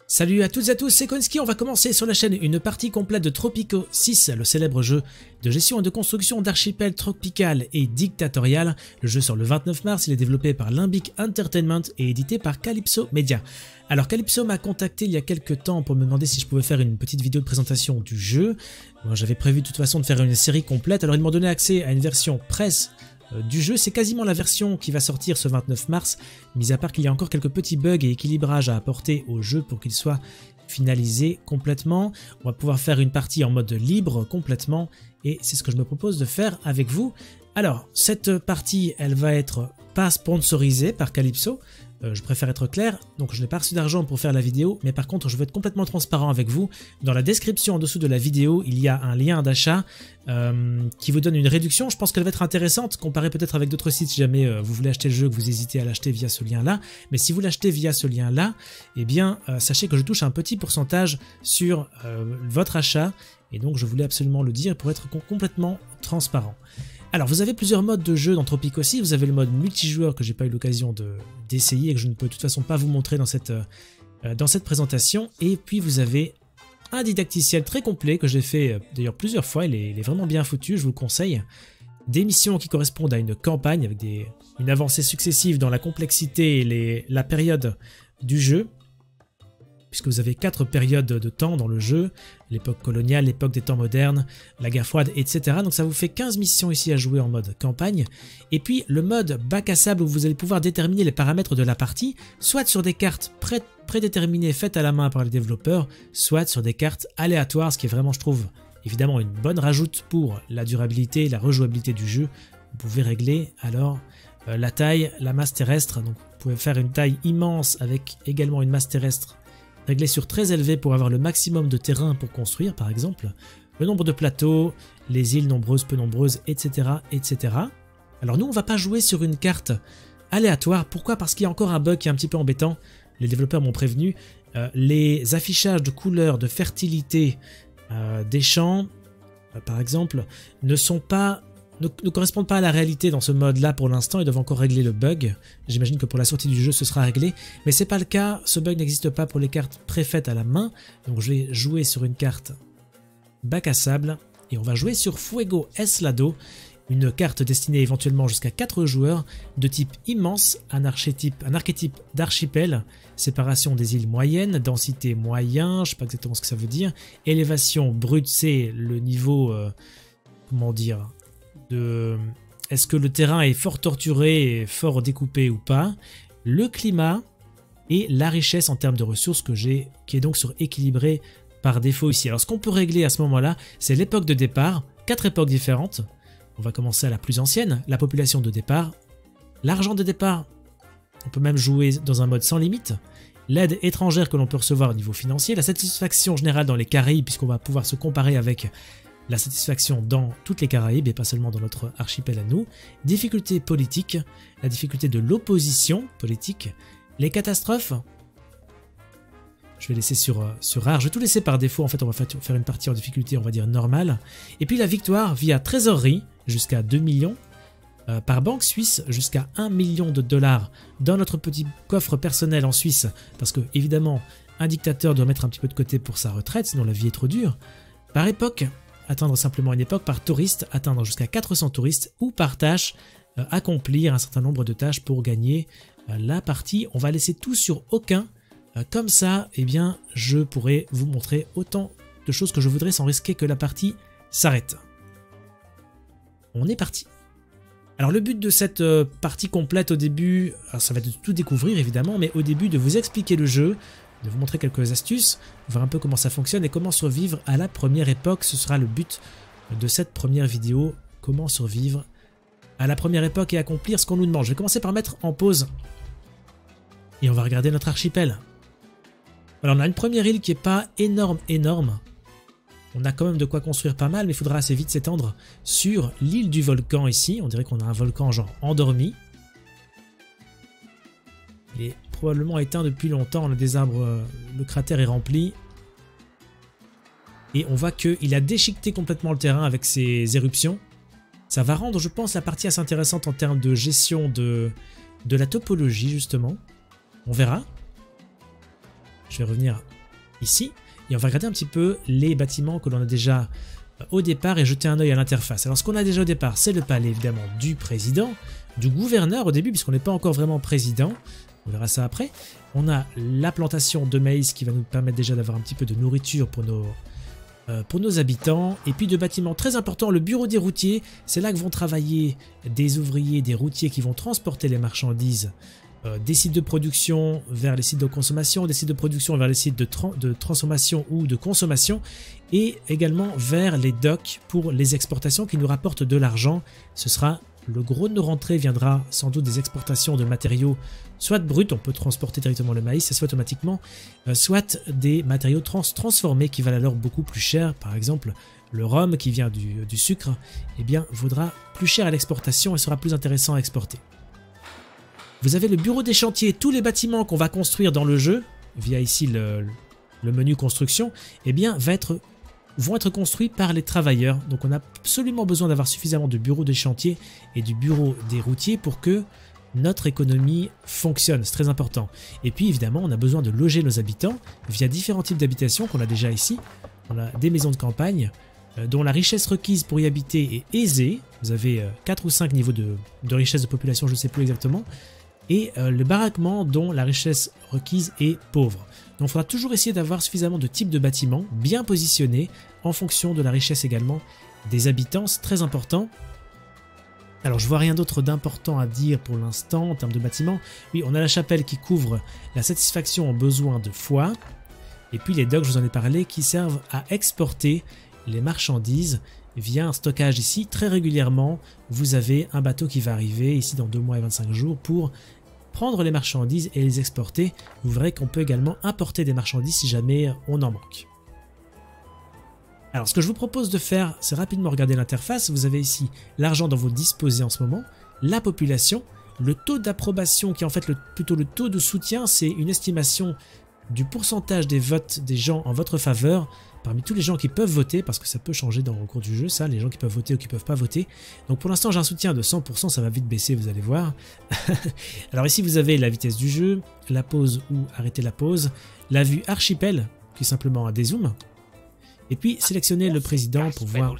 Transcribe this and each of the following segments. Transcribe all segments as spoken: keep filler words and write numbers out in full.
Salut à toutes et à tous, c'est Konski, on va commencer sur la chaîne une partie complète de Tropico six, le célèbre jeu de gestion et de construction d'archipel tropical et dictatorial. Le jeu sort le vingt-neuf mars, il est développé par Limbic Entertainment et édité par Calypso Media. Alors Calypso m'a contacté il y a quelques temps pour me demander si je pouvais faire une petite vidéo de présentation du jeu. Moi j'avais prévu de toute façon de faire une série complète, alors ils m'ont donné accès à une version presse du jeu. C'est quasiment la version qui va sortir ce vingt-neuf mars, mis à part qu'il y a encore quelques petits bugs et équilibrages à apporter au jeu pour qu'il soit finalisé complètement. On va pouvoir faire une partie en mode libre complètement et c'est ce que je me propose de faire avec vous. Alors cette partie elle va être pas sponsorisée par Calypso, euh, je préfère être clair, donc je n'ai pas reçu d'argent pour faire la vidéo, mais par contre je veux être complètement transparent avec vous. Dans la description en dessous de la vidéo, il y a un lien d'achat euh, qui vous donne une réduction. Je pense qu'elle va être intéressante, comparée peut-être avec d'autres sites si jamais euh, vous voulez acheter le jeu, que vous hésitez à l'acheter via ce lien-là. Mais si vous l'achetez via ce lien-là, eh bien euh, sachez que je touche un petit pourcentage sur euh, votre achat, et donc je voulais absolument le dire pour être complètement transparent. Alors vous avez plusieurs modes de jeu dans Tropico six, vous avez le mode multijoueur que j'ai pas eu l'occasion d'essayer et que je ne peux de toute façon pas vous montrer dans cette, euh, dans cette présentation, et puis vous avez un didacticiel très complet que j'ai fait euh, d'ailleurs plusieurs fois, il est, il est vraiment bien foutu, je vous le conseille. Des missions qui correspondent à une campagne avec des, une avancée successive dans la complexité et les, la période du jeu, puisque vous avez quatre périodes de temps dans le jeu, l'époque coloniale, l'époque des temps modernes, la guerre froide, et cetera. Donc ça vous fait quinze missions ici à jouer en mode campagne. Et puis le mode bac à sable où vous allez pouvoir déterminer les paramètres de la partie, soit sur des cartes pré prédéterminées faites à la main par les développeurs, soit sur des cartes aléatoires, ce qui est vraiment, je trouve, évidemment une bonne rajoute pour la durabilité et la rejouabilité du jeu. Vous pouvez régler alors euh, la taille, la masse terrestre, donc vous pouvez faire une taille immense avec également une masse terrestre réglé sur très élevé pour avoir le maximum de terrain pour construire par exemple, le nombre de plateaux, les îles nombreuses, peu nombreuses, et cetera et cetera. Alors nous on va pas jouer sur une carte aléatoire, pourquoi? Parce qu'il y a encore un bug qui est un petit peu embêtant, les développeurs m'ont prévenu, euh, les affichages de couleurs, de fertilité euh, des champs, euh, par exemple, ne sont pas... Ne, ne correspondent pas à la réalité dans ce mode là pour l'instant, ils doivent encore régler le bug. J'imagine que pour la sortie du jeu ce sera réglé, mais c'est pas le cas, ce bug n'existe pas pour les cartes préfaites à la main. Donc je vais jouer sur une carte bac à sable et on va jouer sur Fuego Eslado, une carte destinée éventuellement jusqu'à quatre joueurs de type immense, un archétype, un archétype d'archipel, séparation des îles moyennes, densité moyen, je sais pas exactement ce que ça veut dire, élévation brute, c'est le niveau, euh, comment dire, de est-ce que le terrain est fort torturé et fort découpé ou pas, le climat et la richesse en termes de ressources que j'ai, qui est donc sur équilibré par défaut ici. Alors ce qu'on peut régler à ce moment-là, c'est l'époque de départ, quatre époques différentes. On va commencer à la plus ancienne, la population de départ, l'argent de départ, on peut même jouer dans un mode sans limite, l'aide étrangère que l'on peut recevoir au niveau financier, la satisfaction générale dans les Caraïbes puisqu'on va pouvoir se comparer avec la satisfaction dans toutes les Caraïbes et pas seulement dans notre archipel à nous, difficulté politique, la difficulté de l'opposition politique, les catastrophes, je vais laisser sur, sur rare, je vais tout laisser par défaut, en fait on va faire une partie en difficulté on va dire normale, et puis la victoire via trésorerie jusqu'à deux millions, euh, par banque suisse jusqu'à un million de dollars dans notre petit coffre personnel en Suisse, parce que évidemment un dictateur doit mettre un petit peu de côté pour sa retraite, sinon la vie est trop dure, par époque, atteindre simplement une époque, par touriste, atteindre jusqu'à quatre cents touristes, ou par tâche, euh, accomplir un certain nombre de tâches pour gagner euh, la partie. On va laisser tout sur aucun, euh, comme ça, eh bien, je pourrai vous montrer autant de choses que je voudrais sans risquer que la partie s'arrête. On est parti. Alors le but de cette euh, partie complète au début, alors ça va être de tout découvrir évidemment, mais au début de vous expliquer le jeu, de vous montrer quelques astuces, voir un peu comment ça fonctionne et comment survivre à la première époque. Ce sera le but de cette première vidéo, comment survivre à la première époque et accomplir ce qu'on nous demande. Je vais commencer par mettre en pause et on va regarder notre archipel. Alors on a une première île qui n'est pas énorme, énorme. On a quand même de quoi construire pas mal, mais il faudra assez vite s'étendre sur l'île du volcan ici. On dirait qu'on a un volcan genre endormi. Il est probablement éteint depuis longtemps, on a des arbres, euh, le cratère est rempli. Et on voit qu'il a déchiqueté complètement le terrain avec ses éruptions. Ça va rendre, je pense, la partie assez intéressante en termes de gestion de, de la topologie, justement. On verra. Je vais revenir ici, et on va regarder un petit peu les bâtiments que l'on a déjà au départ et jeter un œil à l'interface. Alors ce qu'on a déjà au départ, c'est le palais évidemment du président, du gouverneur au début, puisqu'on n'est pas encore vraiment président, on verra ça après. On a la plantation de maïs qui va nous permettre déjà d'avoir un petit peu de nourriture pour nos, euh, pour nos habitants, et puis de bâtiments très importants, le bureau des routiers, c'est là que vont travailler des ouvriers, des routiers qui vont transporter les marchandises Euh, des sites de production vers les sites de consommation, des sites de production vers les sites de, tra de transformation ou de consommation, et également vers les docks pour les exportations qui nous rapportent de l'argent. Ce sera le gros de nos rentrées, viendra sans doute des exportations de matériaux, soit bruts, on peut transporter directement le maïs, ça se fait automatiquement, euh, soit des matériaux trans transformés qui valent alors beaucoup plus cher. Par exemple, le rhum qui vient du, du sucre, eh bien, vaudra plus cher à l'exportation et sera plus intéressant à exporter. Vous avez le bureau des chantiers, tous les bâtiments qu'on va construire dans le jeu, via ici le, le menu construction, eh bien, va être, vont être construits par les travailleurs. Donc on a absolument besoin d'avoir suffisamment de bureaux des chantiers et du bureau des routiers pour que notre économie fonctionne, c'est très important. Et puis évidemment, on a besoin de loger nos habitants via différents types d'habitations qu'on a déjà ici. On a des maisons de campagne, euh, dont la richesse requise pour y habiter est aisée. Vous avez euh, quatre ou cinq niveaux de, de richesse de population, je ne sais plus exactement. Et euh, le baraquement dont la richesse requise est pauvre. Donc il faudra toujours essayer d'avoir suffisamment de types de bâtiments bien positionnés en fonction de la richesse également des habitants, c'est très important. Alors je vois rien d'autre d'important à dire pour l'instant en termes de bâtiments. Oui, on a la chapelle qui couvre la satisfaction aux besoins de foi. Et puis les docks, je vous en ai parlé, qui servent à exporter les marchandises via un stockage ici. Très régulièrement, vous avez un bateau qui va arriver ici dans deux mois et vingt-cinq jours pour prendre les marchandises et les exporter. Vous verrez qu'on peut également importer des marchandises si jamais on en manque. Alors ce que je vous propose de faire, c'est rapidement regarder l'interface. Vous avez ici l'argent dont vous disposez en ce moment, la population, le taux d'approbation qui est en fait le, plutôt le taux de soutien, c'est une estimation du pourcentage des votes des gens en votre faveur parmi tous les gens qui peuvent voter, parce que ça peut changer dans le cours du jeu, ça, les gens qui peuvent voter ou qui peuvent pas voter. Donc pour l'instant j'ai un soutien de cent pour cent, ça va vite baisser, vous allez voir. Alors ici vous avez la vitesse du jeu, la pause ou arrêter la pause, la vue archipel, qui est simplement un dézoom, et puis sélectionner le président pour voir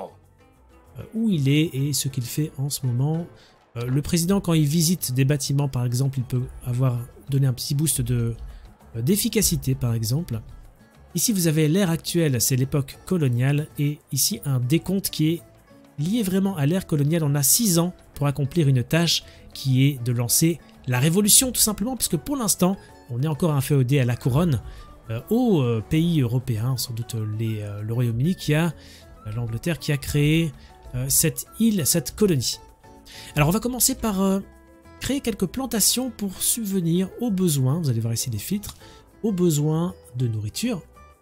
où il est et ce qu'il fait en ce moment. Euh, le président, quand il visite des bâtiments par exemple, il peut avoir donné un petit boost de d'efficacité par exemple. Ici vous avez l'ère actuelle, c'est l'époque coloniale, et ici un décompte qui est lié vraiment à l'ère coloniale. On a six ans pour accomplir une tâche qui est de lancer la révolution tout simplement, puisque pour l'instant on est encore un féodé à la couronne euh, aux euh, pays européens, sans doute les, euh, le Royaume-Uni qui a, euh, l'Angleterre qui a créé euh, cette île, cette colonie. Alors on va commencer par euh, créer quelques plantations pour subvenir aux besoins, vous allez voir ici les filtres, aux besoins de nourriture.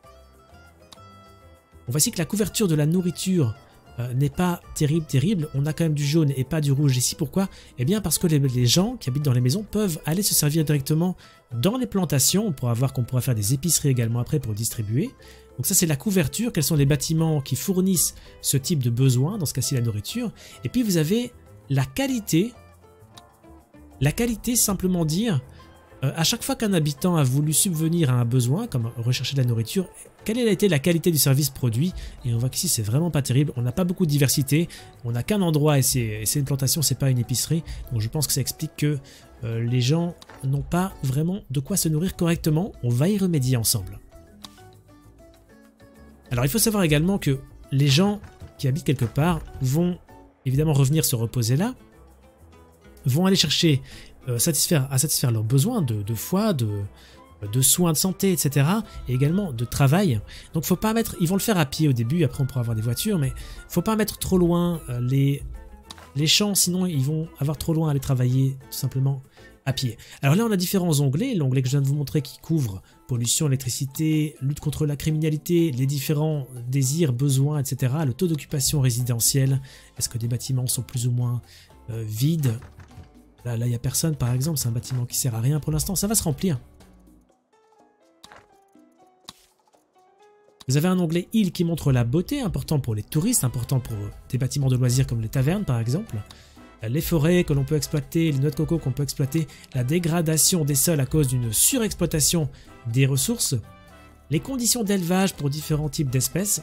On voit ici que la couverture de la nourriture euh, n'est pas terrible, terrible. On a quand même du jaune et pas du rouge ici. Pourquoi? Eh bien parce que les, les gens qui habitent dans les maisons peuvent aller se servir directement dans les plantations. On pourra voir qu'on pourra faire des épiceries également après pour distribuer. Donc ça c'est la couverture. Quels sont les bâtiments qui fournissent ce type de besoin, dans ce cas-ci la nourriture. Et puis vous avez la qualité. La qualité, simplement dire, euh, à chaque fois qu'un habitant a voulu subvenir à un besoin, comme rechercher de la nourriture, quelle a été la qualité du service produit? Et on voit qu'ici c'est vraiment pas terrible, on n'a pas beaucoup de diversité, on n'a qu'un endroit et c'est une plantation, c'est pas une épicerie, donc je pense que ça explique que euh, les gens n'ont pas vraiment de quoi se nourrir correctement. On va y remédier ensemble. Alors il faut savoir également que les gens qui habitent quelque part vont évidemment revenir se reposer là, vont aller chercher euh, satisfaire, à satisfaire leurs besoins de, de foi, de, de soins de santé, et cetera. Et également de travail. Donc faut pas mettre, ils vont le faire à pied au début, après on pourra avoir des voitures, mais faut pas mettre trop loin euh, les, les champs, sinon ils vont avoir trop loin à aller travailler tout simplement à pied. Alors là on a différents onglets, l'onglet que je viens de vous montrer qui couvre pollution, électricité, lutte contre la criminalité, les différents désirs, besoins, et cetera. Le taux d'occupation résidentielle, est-ce que des bâtiments sont plus ou moins euh, vides? Là, il n'y a personne par exemple, c'est un bâtiment qui sert à rien pour l'instant, ça va se remplir. Vous avez un onglet île qui montre la beauté, important pour les touristes, important pour des bâtiments de loisirs comme les tavernes par exemple. Les forêts que l'on peut exploiter, les noix de coco qu'on peut exploiter, la dégradation des sols à cause d'une surexploitation des ressources, Les conditions d'élevage pour différents types d'espèces.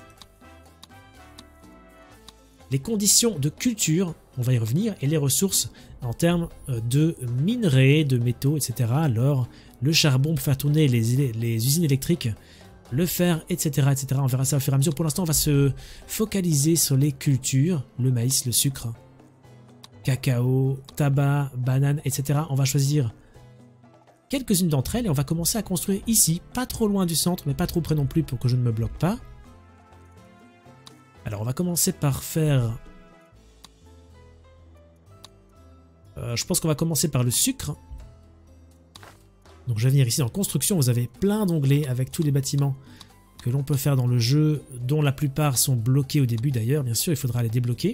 Les conditions de culture, on va y revenir, et les ressources en termes de minerais, de métaux, et cetera. Alors, le charbon pour faire tourner les, les usines électriques, le fer, et cetera, et cetera. On verra ça au fur et à mesure. Pour l'instant, on va se focaliser sur les cultures, le maïs, le sucre, cacao, tabac, banane, et cetera. On va choisir quelques-unes d'entre elles et on va commencer à construire ici, pas trop loin du centre, mais pas trop près non plus pour que je ne me bloque pas. Alors on va commencer par faire... Euh, je pense qu'on va commencer par le sucre. Donc je vais venir ici dans construction, vous avez plein d'onglets avec tous les bâtiments que l'on peut faire dans le jeu, dont la plupart sont bloqués au début d'ailleurs, bien sûr il faudra les débloquer.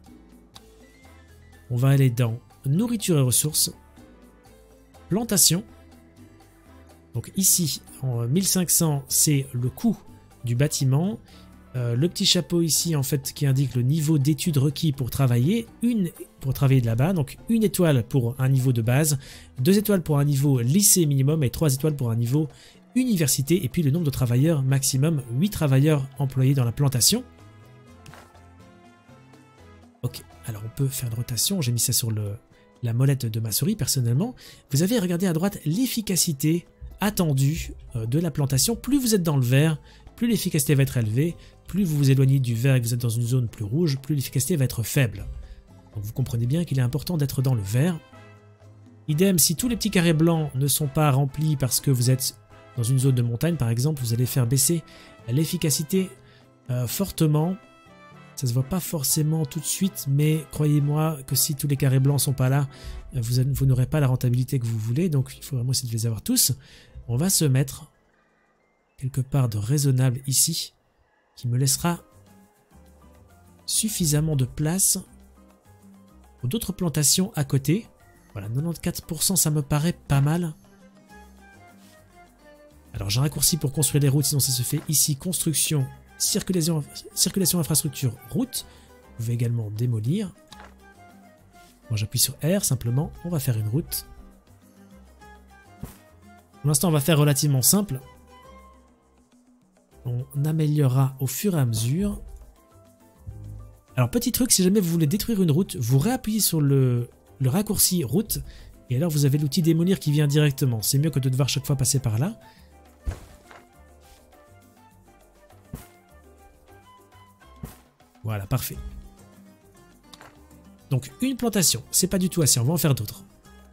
On va aller dans nourriture et ressources, plantation. Donc ici, en mille cinq cents, c'est le coût du bâtiment. Euh, le petit chapeau ici, en fait, qui indique le niveau d'études requis pour travailler. Une pour travailler de là-bas, donc une étoile pour un niveau de base, deux étoiles pour un niveau lycée minimum et trois étoiles pour un niveau université. Et puis le nombre de travailleurs maximum, huit travailleurs employés dans la plantation. Ok, alors on peut faire une rotation. J'ai mis ça sur le, la molette de ma souris personnellement. Vous avez regardé à droite l'efficacité attendue de la plantation. Plus vous êtes dans le vert, plus l'efficacité va être élevée. Plus vous vous éloignez du vert et que vous êtes dans une zone plus rouge, plus l'efficacité va être faible. Donc vous comprenez bien qu'il est important d'être dans le vert. Idem, si tous les petits carrés blancs ne sont pas remplis parce que vous êtes dans une zone de montagne par exemple, vous allez faire baisser l'efficacité euh, fortement. Ça se voit pas forcément tout de suite, mais croyez-moi que si tous les carrés blancs sont pas là, vous, vous n'aurez pas la rentabilité que vous voulez, donc il faut vraiment essayer de les avoir tous. On va se mettre quelque part de raisonnable ici, qui me laissera suffisamment de place pour d'autres plantations à côté. Voilà, quatre-vingt-quatorze pour cent, ça me paraît pas mal. Alors j'ai un raccourci pour construire les routes, sinon ça se fait ici, construction, circulation, circulation infrastructure, route. Vous pouvez également démolir. Moi j'appuie sur R simplement, on va faire une route. Pour l'instant on va faire relativement simple. On améliorera au fur et à mesure. Alors petit truc, si jamais vous voulez détruire une route, vous réappuyez sur le, le raccourci route et alors vous avez l'outil démolir qui vient directement. C'est mieux que de devoir chaque fois passer par là. Voilà, parfait. Donc une plantation, c'est pas du tout assez, on va en faire d'autres.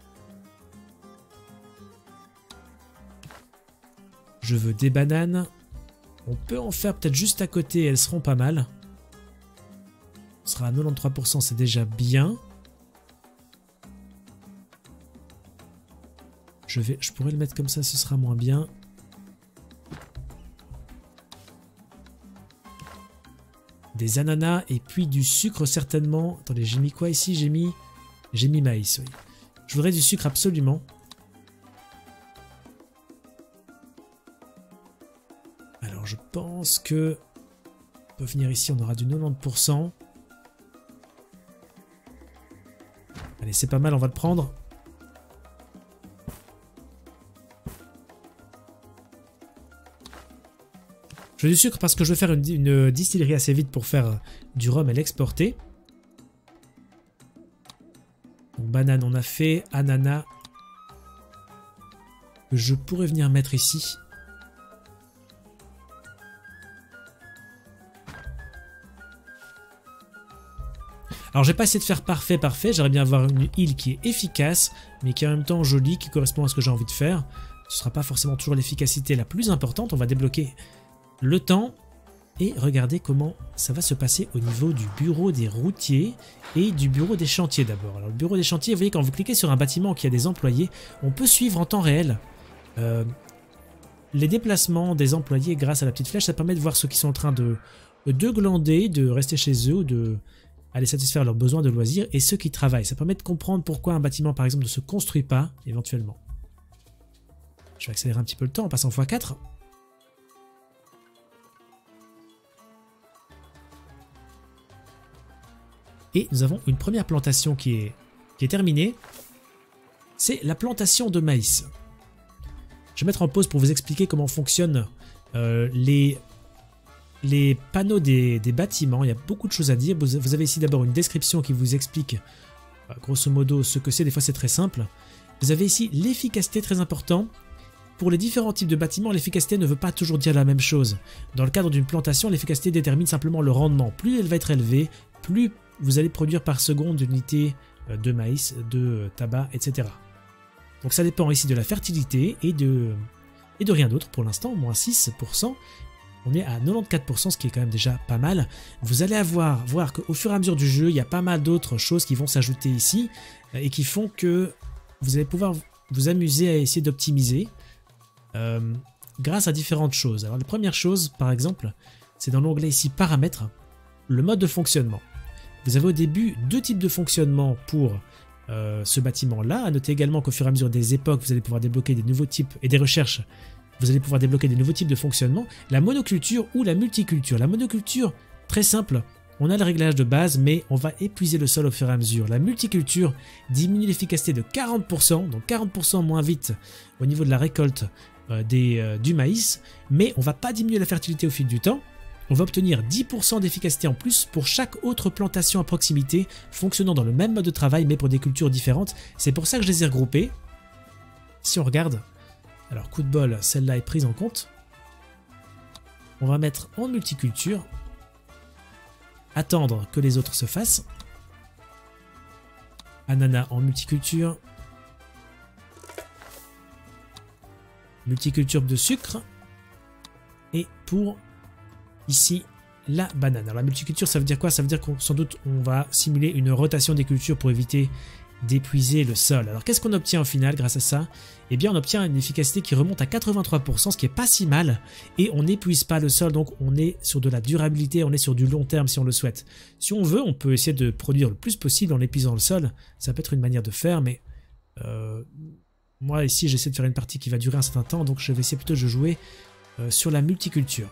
Je veux des bananes. On peut en faire peut-être juste à côté, elles seront pas mal. On sera à quatre-vingt-treize pour cent, c'est déjà bien. Je, vais, je pourrais le mettre comme ça, ce sera moins bien. Des ananas et puis du sucre certainement. Attendez, j'ai mis quoi ici? J'ai mis, j'ai mis maïs, oui. Je voudrais du sucre absolument. Alors je pense que on peut venir ici, on aura du quatre-vingt-dix pour cent. Allez, c'est pas mal, on va le prendre. Je veux du sucre parce que je veux faire une, une distillerie assez vite pour faire du rhum et l'exporter. Donc, banane, on a fait. Ananas. Que je pourrais venir mettre ici. Alors j'ai pas essayé de faire parfait parfait, j'aimerais bien avoir une île qui est efficace, mais qui est en même temps jolie, qui correspond à ce que j'ai envie de faire. Ce sera pas forcément toujours l'efficacité la plus importante, on va débloquer le temps et regardez comment ça va se passer au niveau du bureau des routiers et du bureau des chantiers d'abord. Alors le bureau des chantiers, vous voyez quand vous cliquez sur un bâtiment qui a des employés, on peut suivre en temps réel euh, les déplacements des employés grâce à la petite flèche. Ça permet de voir ceux qui sont en train de, de glander, de rester chez eux ou de aller satisfaire leurs besoins de loisirs et ceux qui travaillent. Ça permet de comprendre pourquoi un bâtiment par exemple ne se construit pas éventuellement. Je vais accélérer un petit peu le temps en passant fois quatre. Et nous avons une première plantation qui est, qui est terminée. C'est la plantation de maïs. Je vais mettre en pause pour vous expliquer comment fonctionne Euh, les, les panneaux des, des bâtiments, il y a beaucoup de choses à dire. Vous, vous avez ici d'abord une description qui vous explique euh, grosso modo ce que c'est. Des fois c'est très simple. Vous avez ici l'efficacité, très important. Pour les différents types de bâtiments, l'efficacité ne veut pas toujours dire la même chose. Dans le cadre d'une plantation, l'efficacité détermine simplement le rendement. Plus elle va être élevée, plus vous allez produire par seconde d'unités de maïs, de tabac, et cetera. Donc ça dépend ici de la fertilité et de, et de rien d'autre pour l'instant, moins six pour cent. On est à quatre-vingt-quatorze pour cent, ce qui est quand même déjà pas mal. Vous allez avoir, voir qu'au fur et à mesure du jeu, il y a pas mal d'autres choses qui vont s'ajouter ici et qui font que vous allez pouvoir vous amuser à essayer d'optimiser euh, grâce à différentes choses. Alors la première chose, par exemple, c'est dans l'onglet ici paramètres, le mode de fonctionnement. Vous avez au début deux types de fonctionnement pour euh, ce bâtiment-là. À noter également qu'au fur et à mesure des époques, vous allez pouvoir débloquer des nouveaux types et des recherches. Vous allez pouvoir débloquer des nouveaux types de fonctionnement. La monoculture ou la multiculture. La monoculture, très simple. On a le réglage de base, mais on va épuiser le sol au fur et à mesure. La multiculture diminue l'efficacité de quarante pour cent, donc quarante pour cent moins vite au niveau de la récolte euh, des, euh, du maïs, mais on ne va pas diminuer la fertilité au fil du temps. On va obtenir dix pour cent d'efficacité en plus pour chaque autre plantation à proximité fonctionnant dans le même mode de travail mais pour des cultures différentes. C'est pour ça que je les ai regroupées. Si on regarde, alors coup de bol, celle-là est prise en compte. On va mettre en multiculture. Attendre que les autres se fassent. Ananas en multiculture. Multiculture de sucre. Et pour... ici, la banane. Alors la multiculture, ça veut dire quoi? Ça veut dire qu'on sans doute on va simuler une rotation des cultures pour éviter d'épuiser le sol. Alors qu'est-ce qu'on obtient au final grâce à ça? Eh bien on obtient une efficacité qui remonte à quatre-vingt-trois pour cent, ce qui est pas si mal, et on n'épuise pas le sol, donc on est sur de la durabilité, on est sur du long terme si on le souhaite. Si on veut, on peut essayer de produire le plus possible en épuisant le sol, ça peut être une manière de faire, mais euh, moi ici j'essaie de faire une partie qui va durer un certain temps, donc je vais essayer plutôt de jouer euh, sur la multiculture.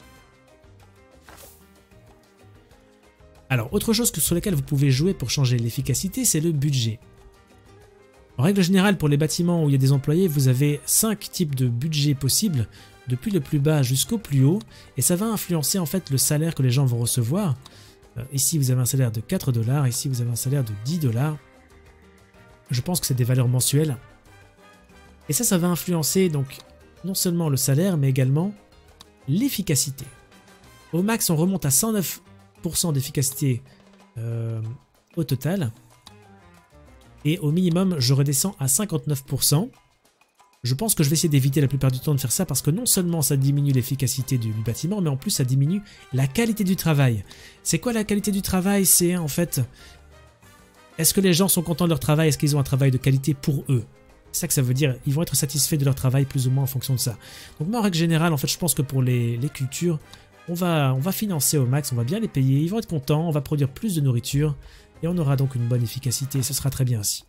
Alors, autre chose que sur laquelle vous pouvez jouer pour changer l'efficacité, c'est le budget. En règle générale, pour les bâtiments où il y a des employés, vous avez cinq types de budget possibles, depuis le plus bas jusqu'au plus haut, et ça va influencer en fait le salaire que les gens vont recevoir. Euh, ici, vous avez un salaire de quatre dollars, ici, vous avez un salaire de dix dollars. Je pense que c'est des valeurs mensuelles. Et ça, ça va influencer donc non seulement le salaire, mais également l'efficacité. Au max, on remonte à cent neuf pour cent d'efficacité euh, au total. Et au minimum, je redescends à cinquante-neuf pour cent. Je pense que je vais essayer d'éviter la plupart du temps de faire ça parce que non seulement ça diminue l'efficacité du, du bâtiment, mais en plus ça diminue la qualité du travail. C'est quoi la qualité du travail? C'est en fait, est-ce que les gens sont contents de leur travail? Est-ce qu'ils ont un travail de qualité pour eux? C'est ça que ça veut dire. Ils vont être satisfaits de leur travail plus ou moins en fonction de ça. Donc moi, en règle générale, en fait, je pense que pour les, les cultures, On va, on va financer au max, on va bien les payer, ils vont être contents, on va produire plus de nourriture et on aura donc une bonne efficacité, ce sera très bien ainsi.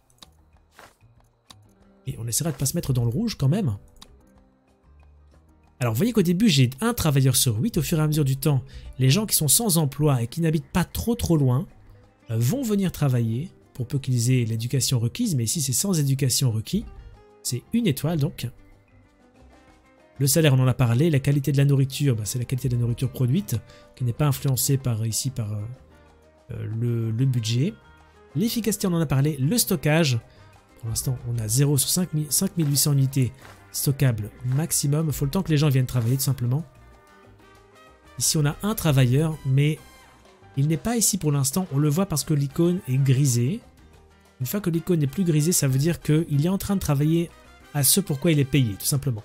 Et on essaiera de ne pas se mettre dans le rouge quand même. Alors vous voyez qu'au début j'ai un travailleur sur huit, au fur et à mesure du temps, les gens qui sont sans emploi et qui n'habitent pas trop trop loin euh, vont venir travailler, pour peu qu'ils aient l'éducation requise, mais ici c'est sans éducation requis, c'est une étoile donc. Le salaire, on en a parlé. La qualité de la nourriture, bah, c'est la qualité de la nourriture produite, qui n'est pas influencée par, ici par euh, le, le budget. L'efficacité, on en a parlé. Le stockage, pour l'instant, on a zéro sur cinq mille huit cents unités stockables maximum. Il faut le temps que les gens viennent travailler, tout simplement. Ici, on a un travailleur, mais il n'est pas ici pour l'instant. On le voit parce que l'icône est grisée. Une fois que l'icône n'est plus grisée, ça veut dire qu'il est en train de travailler à ce pourquoi il est payé, tout simplement.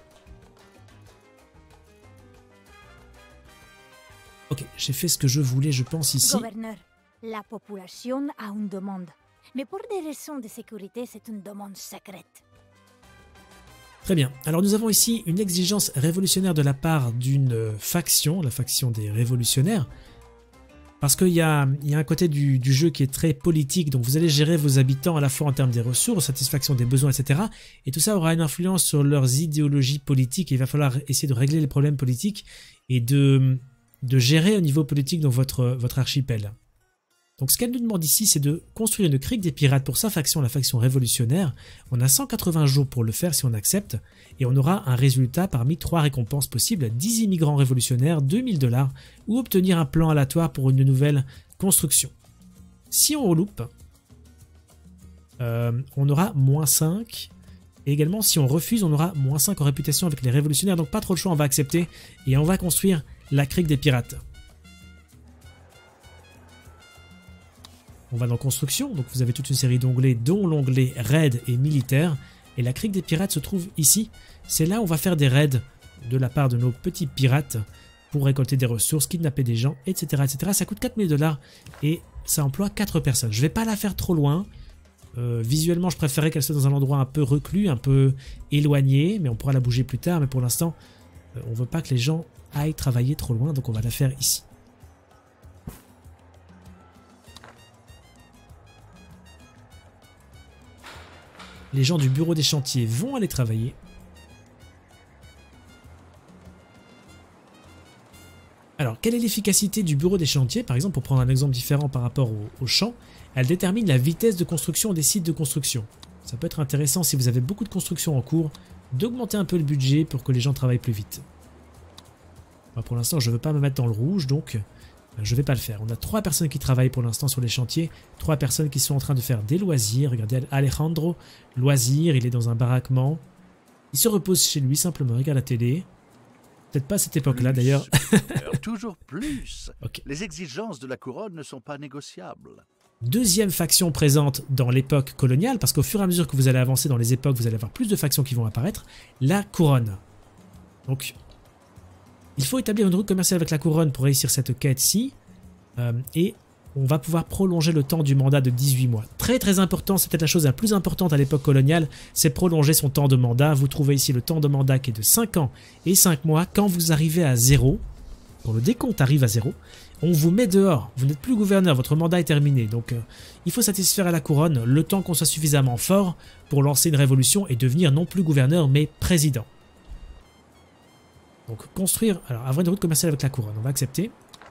Ok, j'ai fait ce que je voulais, je pense, ici. Gouverneur, la population a une demande. Mais pour des raisons de sécurité, c'est une demande secrète. Très bien. Alors nous avons ici une exigence révolutionnaire de la part d'une faction, la faction des révolutionnaires. Parce qu'il y a, il y a un côté du, du jeu qui est très politique, donc vous allez gérer vos habitants à la fois en termes des ressources, satisfaction des besoins, et cetera. Et tout ça aura une influence sur leurs idéologies politiques. Et il va falloir essayer de régler les problèmes politiques et de... de gérer au niveau politique dans votre, votre archipel. Donc ce qu'elle nous demande ici, c'est de construire une crique des pirates pour sa faction, la faction révolutionnaire. On a cent quatre-vingts jours pour le faire si on accepte, et on aura un résultat parmi trois récompenses possibles, dix immigrants révolutionnaires, deux mille dollars, ou obtenir un plan aléatoire pour une nouvelle construction. Si on reloupe, euh, on aura moins cinq, et également si on refuse, on aura moins cinq en réputation avec les révolutionnaires, donc pas trop de choix, on va accepter, et on va construire la crique des pirates. On va dans construction, donc vous avez toute une série d'onglets, dont l'onglet raid et militaire. Et la crique des pirates se trouve ici. C'est là où on va faire des raids de la part de nos petits pirates pour récolter des ressources, kidnapper des gens, et cetera et cetera. Ça coûte quatre mille dollars et ça emploie quatre personnes. Je ne vais pas la faire trop loin. Euh, visuellement, je préférais qu'elle soit dans un endroit un peu reclus, un peu éloigné, mais on pourra la bouger plus tard. Mais pour l'instant, euh, on ne veut pas que les gens aillent travailler trop loin, donc on va la faire ici. Les gens du bureau des chantiers vont aller travailler. Alors, quelle est l'efficacité du bureau des chantiers? Par exemple, pour prendre un exemple différent par rapport au, au champ, elle détermine la vitesse de construction des sites de construction. Ça peut être intéressant si vous avez beaucoup de construction en cours, d'augmenter un peu le budget pour que les gens travaillent plus vite. Moi, pour l'instant, je ne veux pas me mettre dans le rouge, donc je ne vais pas le faire. On a trois personnes qui travaillent pour l'instant sur les chantiers, trois personnes qui sont en train de faire des loisirs. Regardez Alejandro, loisirs, il est dans un baraquement. Il se repose chez lui simplement, il regarde la télé. Peut-être pas à cette époque-là d'ailleurs. Toujours plus. Okay. Les exigences de la couronne ne sont pas négociables. Deuxième faction présente dans l'époque coloniale, parce qu'au fur et à mesure que vous allez avancer dans les époques, vous allez avoir plus de factions qui vont apparaître. La couronne. Donc, il faut établir une route commerciale avec la couronne pour réussir cette quête-ci. Euh, et on va pouvoir prolonger le temps du mandat de dix-huit mois. Très très important, c'est peut-être la chose la plus importante à l'époque coloniale, c'est prolonger son temps de mandat. Vous trouvez ici le temps de mandat qui est de cinq ans et cinq mois. Quand vous arrivez à zéro, quand le décompte arrive à zéro, on vous met dehors. Vous n'êtes plus gouverneur, votre mandat est terminé. Donc euh, il faut satisfaire à la couronne le temps qu'on soit suffisamment fort pour lancer une révolution et devenir non plus gouverneur mais président. Donc construire, alors avoir une route commerciale avec la couronne, on va accepter.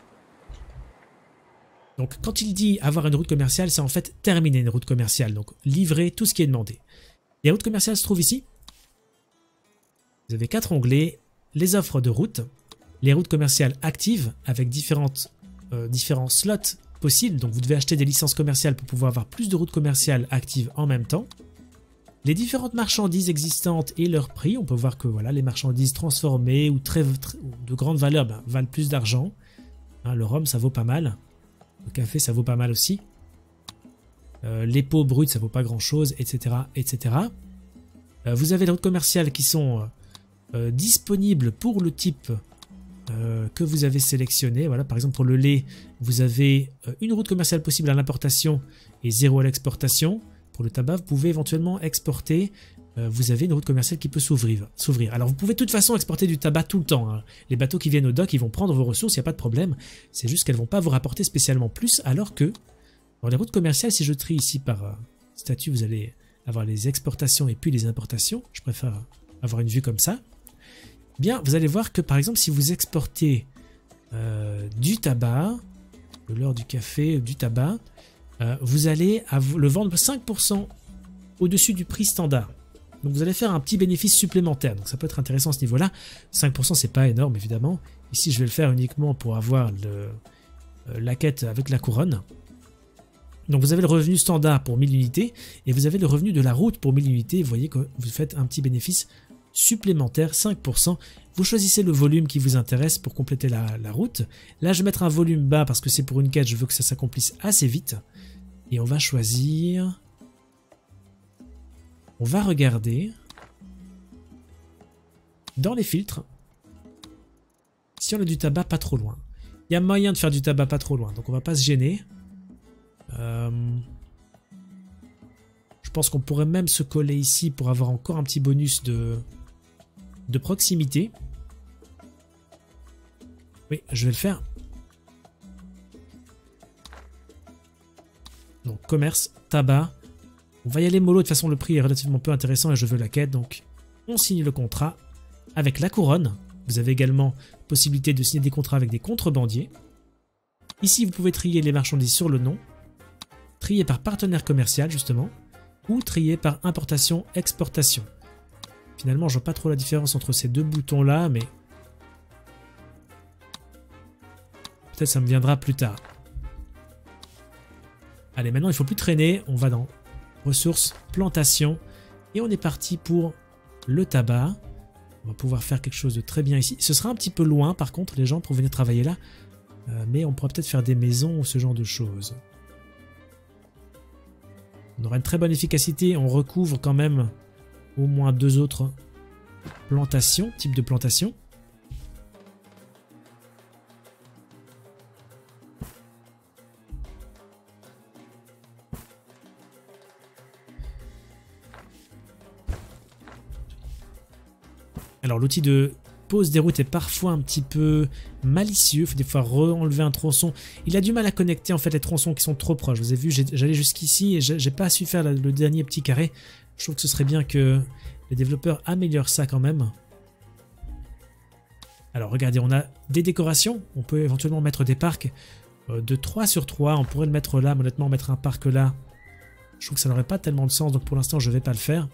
Donc quand il dit avoir une route commerciale, c'est en fait terminer une route commerciale, donc livrer tout ce qui est demandé. Les routes commerciales se trouvent ici. Vous avez quatre onglets, les offres de route, les routes commerciales actives avec différentes, euh, différents slots possibles, donc vous devez acheter des licences commerciales pour pouvoir avoir plus de routes commerciales actives en même temps. Les différentes marchandises existantes et leur prix, on peut voir que voilà, les marchandises transformées ou très, très ou de grande valeur ben, valent plus d'argent. Hein, le rhum, ça vaut pas mal. Le café, ça vaut pas mal aussi. Euh, les pots bruts, ça vaut pas grand chose, et cetera, et cetera. Euh, vous avez les routes commerciales qui sont euh, disponibles pour le type euh, que vous avez sélectionné. Voilà, par exemple, pour le lait, vous avez euh, une route commerciale possible à l'importation et zéro à l'exportation. Pour le tabac, vous pouvez éventuellement exporter. Euh, vous avez une route commerciale qui peut s'ouvrir. Alors, vous pouvez de toute façon exporter du tabac tout le temps. Hein. Les bateaux qui viennent au dock, ils vont prendre vos ressources, il n'y a pas de problème. C'est juste qu'elles ne vont pas vous rapporter spécialement plus, alors que dans les routes commerciales, si je trie ici par euh, statut, vous allez avoir les exportations et puis les importations. Je préfère avoir une vue comme ça. Bien, vous allez voir que par exemple, si vous exportez euh, du tabac, de l'or, du café, du tabac, euh, vous allez le vendre cinq pour cent au-dessus du prix standard. Donc vous allez faire un petit bénéfice supplémentaire. Donc ça peut être intéressant à ce niveau-là. cinq pour cent, c'est pas énorme évidemment. Ici, je vais le faire uniquement pour avoir le, euh, la quête avec la couronne. Donc vous avez le revenu standard pour mille unités et vous avez le revenu de la route pour mille unités. Vous voyez que vous faites un petit bénéfice supplémentaire, cinq pour cent. Vous choisissez le volume qui vous intéresse pour compléter la, la route. Là, je vais mettre un volume bas parce que c'est pour une quête, je veux que ça s'accomplisse assez vite. Et on va choisir... On va regarder dans les filtres si on a du tabac pas trop loin. Il y a moyen de faire du tabac pas trop loin, donc on va pas se gêner. Euh, je pense qu'on pourrait même se coller ici pour avoir encore un petit bonus de, de proximité. Oui, je vais le faire. Donc commerce, tabac. On va y aller mollo, de toute façon le prix est relativement peu intéressant et je veux la quête, donc on signe le contrat avec la couronne. Vous avez également possibilité de signer des contrats avec des contrebandiers. Ici vous pouvez trier les marchandises sur le nom, trier par partenaire commercial justement, ou trier par importation-exportation. Finalement, je vois pas trop la différence entre ces deux boutons-là, mais peut-être ça me viendra plus tard. Allez, maintenant il faut plus traîner, on va dans ressources, plantation, et on est parti pour le tabac. On va pouvoir faire quelque chose de très bien ici. Ce sera un petit peu loin par contre, les gens pour venir travailler là, euh, mais on pourra peut-être faire des maisons ou ce genre de choses. On aura une très bonne efficacité, on recouvre quand même au moins deux autres plantations, types de plantations. Alors l'outil de pose des routes est parfois un petit peu malicieux, il faut des fois re-enlever un tronçon. Il a du mal à connecter en fait les tronçons qui sont trop proches. Je vous ai vu, j'allais jusqu'ici et j'ai pas su faire le dernier petit carré. Je trouve que ce serait bien que les développeurs améliorent ça quand même. Alors regardez, on a des décorations, on peut éventuellement mettre des parcs de trois sur trois, on pourrait le mettre là, mais honnêtement mettre un parc là, je trouve que ça n'aurait pas tellement de sens, donc pour l'instant je vais pas le faire.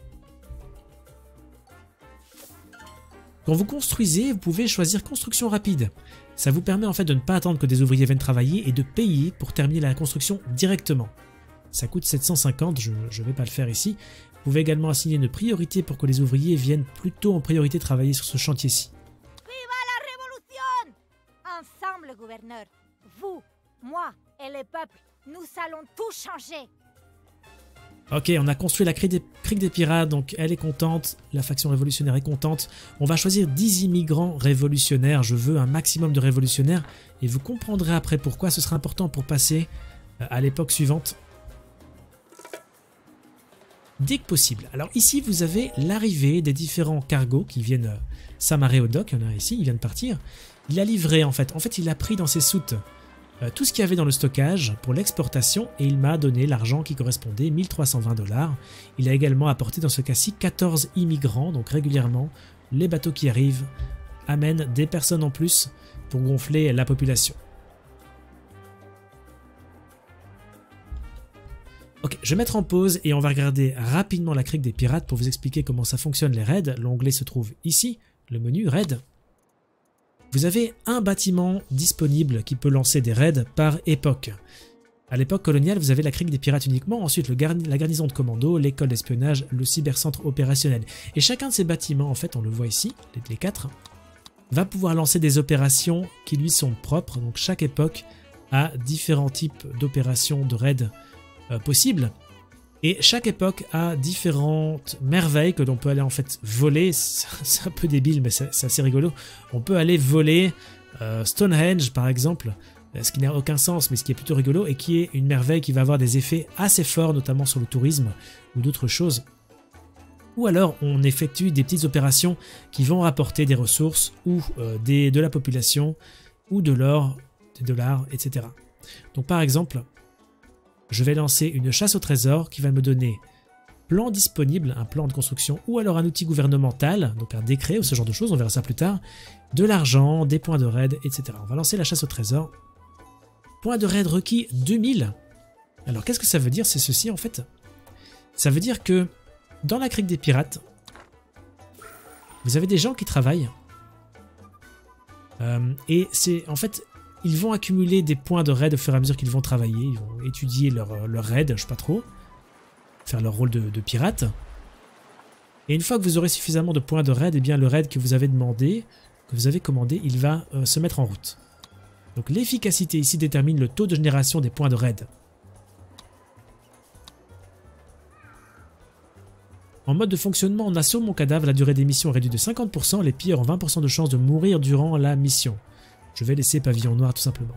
Quand vous construisez, vous pouvez choisir construction rapide. Ça vous permet en fait de ne pas attendre que des ouvriers viennent travailler et de payer pour terminer la construction directement. Ça coûte sept cent cinquante, je ne vais pas le faire ici. Vous pouvez également assigner une priorité pour que les ouvriers viennent plutôt en priorité travailler sur ce chantier-ci. Viva la révolution! Ensemble, gouverneur, vous, moi et le peuple, nous allons tout changer. Ok, on a construit la crique des, crique des pirates, donc elle est contente, la faction révolutionnaire est contente. On va choisir dix immigrants révolutionnaires, je veux un maximum de révolutionnaires, et vous comprendrez après pourquoi ce sera important pour passer à l'époque suivante. Dès que possible. Alors ici, vous avez l'arrivée des différents cargos qui viennent s'amarrer au dock, il y en a ici, il vient de partir. Il a livré en fait, en fait il a pris dans ses soutes tout ce qu'il y avait dans le stockage pour l'exportation et il m'a donné l'argent qui correspondait, mille trois cent vingt dollars. Il a également apporté dans ce cas-ci quatorze immigrants, donc régulièrement les bateaux qui arrivent amènent des personnes en plus pour gonfler la population. Ok, je vais mettre en pause et on va regarder rapidement la crique des pirates pour vous expliquer comment ça fonctionne les raids. L'onglet se trouve ici, le menu raid. Vous avez un bâtiment disponible qui peut lancer des raids par époque. À l'époque coloniale, vous avez la crique des pirates uniquement, ensuite le garni la garnison de commando, l'école d'espionnage, le cybercentre opérationnel. Et chacun de ces bâtiments, en fait, on le voit ici, les, les quatre, va pouvoir lancer des opérations qui lui sont propres. Donc chaque époque a différents types d'opérations de raids euh, possibles. Et chaque époque a différentes merveilles que l'on peut aller en fait voler. C'est un peu débile, mais c'est assez rigolo. On peut aller voler euh, Stonehenge par exemple, ce qui n'a aucun sens, mais ce qui est plutôt rigolo et qui est une merveille qui va avoir des effets assez forts, notamment sur le tourisme ou d'autres choses. Ou alors on effectue des petites opérations qui vont rapporter des ressources ou euh, des, de la population ou de l'or, des dollars, et cetera. Donc par exemple, je vais lancer une chasse au trésor qui va me donner plan disponible, un plan de construction ou alors un outil gouvernemental, donc un décret ou ce genre de choses, on verra ça plus tard, de l'argent, des points de raid, et cetera. On va lancer la chasse au trésor. Point de raid requis deux mille. Alors qu'est-ce que ça veut dire? C'est ceci en fait. Ça veut dire que dans la crique des pirates, vous avez des gens qui travaillent euh, et c'est en fait... Ils vont accumuler des points de raid au fur et à mesure qu'ils vont travailler. Ils vont étudier leur, leur raid, je sais pas trop. Faire leur rôle de, de pirate. Et une fois que vous aurez suffisamment de points de raid, eh bien le raid que vous avez demandé, que vous avez commandé, il va euh, se mettre en route. Donc l'efficacité ici détermine le taux de génération des points de raid. En mode de fonctionnement, on assomme mon cadavre, la durée des missions est réduite de cinquante pour cent, les pilleurs ont vingt pour cent de chance de mourir durant la mission. Je vais laisser pavillon noir tout simplement.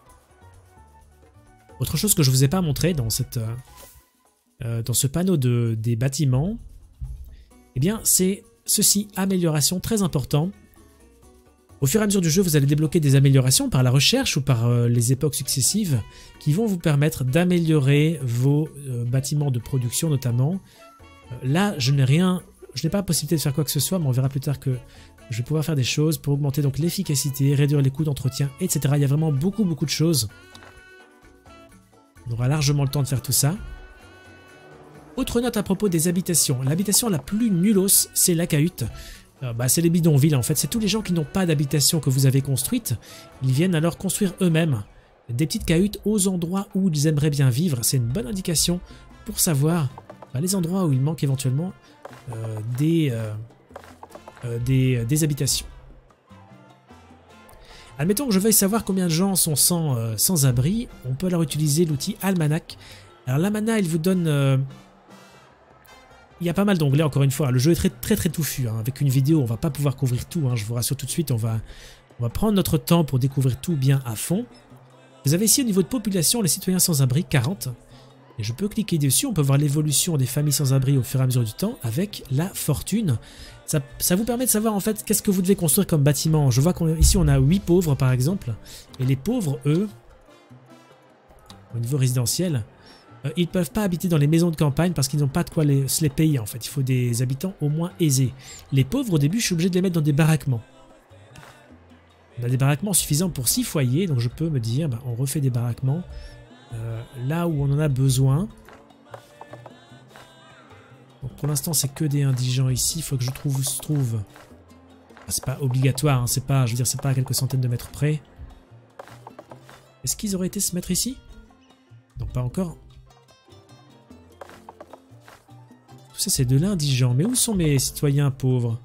Autre chose que je ne vous ai pas montré dans, cette, euh, dans ce panneau de, des bâtiments, eh bien c'est ceci, amélioration très important. Au fur et à mesure du jeu, vous allez débloquer des améliorations par la recherche ou par euh, les époques successives qui vont vous permettre d'améliorer vos euh, bâtiments de production notamment. Euh, là, je n'ai rien, je n'ai pas la possibilité de faire quoi que ce soit, mais on verra plus tard que je vais pouvoir faire des choses pour augmenter donc l'efficacité, réduire les coûts d'entretien, et cetera. Il y a vraiment beaucoup beaucoup de choses. On aura largement le temps de faire tout ça. Autre note à propos des habitations. L'habitation la plus nullos, c'est la cahute. Euh, bah, c'est les bidonvilles en fait. C'est tous les gens qui n'ont pas d'habitation que vous avez construite. Ils viennent alors construire eux-mêmes des petites cahutes aux endroits où ils aimeraient bien vivre. C'est une bonne indication pour savoir bah, les endroits où il manque éventuellement euh, des, euh, euh, des, des habitations. Admettons que je veuille savoir combien de gens sont sans, euh, sans abri. On peut alors utiliser l'outil Almanach. Alors l'Almanach, il vous donne... Euh, il y a pas mal d'onglets, encore une fois. Le jeu est très très très touffu. Hein. Avec une vidéo, on va pas pouvoir couvrir tout. Hein. Je vous rassure tout de suite, on va, on va prendre notre temps pour découvrir tout bien à fond. Vous avez ici au niveau de population les citoyens sans abri, quarante. Et je peux cliquer dessus, on peut voir l'évolution des familles sans abri au fur et à mesure du temps avec la fortune. Ça, ça vous permet de savoir en fait qu'est-ce que vous devez construire comme bâtiment. Je vois qu'ici on a huit pauvres par exemple. Et les pauvres, eux, au niveau résidentiel... ils ne peuvent pas habiter dans les maisons de campagne parce qu'ils n'ont pas de quoi les, se les payer en fait. Il faut des habitants au moins aisés. Les pauvres au début je suis obligé de les mettre dans des baraquements. On a des baraquements suffisants pour six foyers donc je peux me dire bah, on refait des baraquements euh, là où on en a besoin. Donc, pour l'instant c'est que des indigents ici. Il faut que je trouve où se trouve. Ah, c'est pas obligatoire, hein, c'est pas, je veux dire c'est pas à quelques centaines de mètres près. Est-ce qu'ils auraient été se mettre ici? Non pas encore. Tout ça, c'est de l'indigent. Mais où sont mes citoyens pauvres?